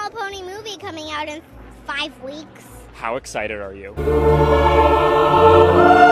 Little Pony movie coming out in 5 weeks. How excited are you?